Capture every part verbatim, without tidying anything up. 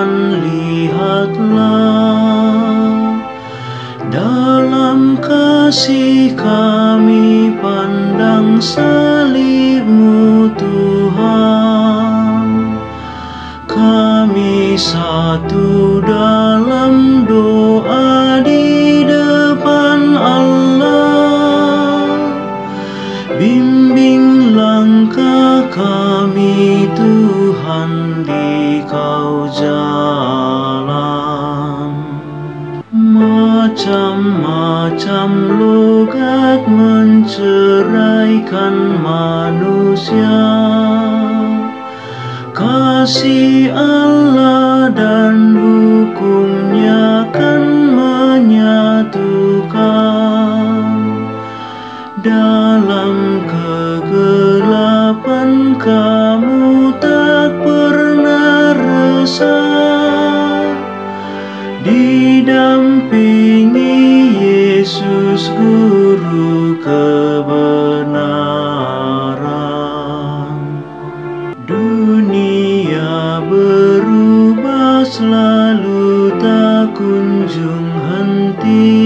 Tuhan, lihatlah, dalam kasih kami pandang salib-Mu Tuhan. Kami satu dalam doa di depan Allah. Bimbing langkah kami Tuhan di Kau jalan. Macam-macam logat menceraikan manusia. Kasih Allah dan hukum-Nya kan menyatukan. Dalam kegelapan Kamu tak pernah resah. Didampingi Yesus Guru kebenaran. Dunia berubah selalu tak kunjung henti.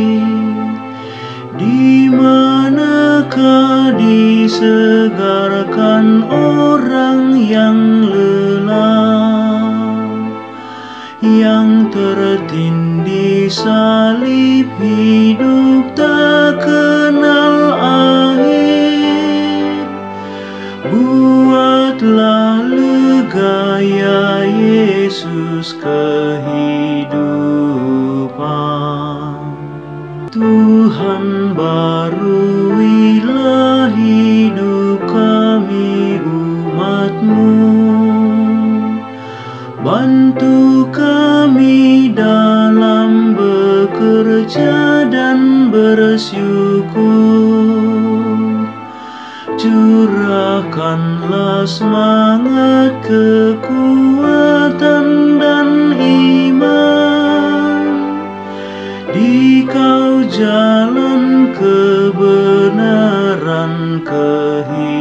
Di manakah disegarkan orang yang lelah, yang tertindih salib hidup tak kenal akhir. Buatlah lega ya Yesus kehidupan. Tuhan, baruilah hidup kami umat-Mu. Bantu kami dalam bekerja dan bersyukur. Curahkanlah semangat, kekuatan dan iman. Di Kau jalan kebenaran kehidupan.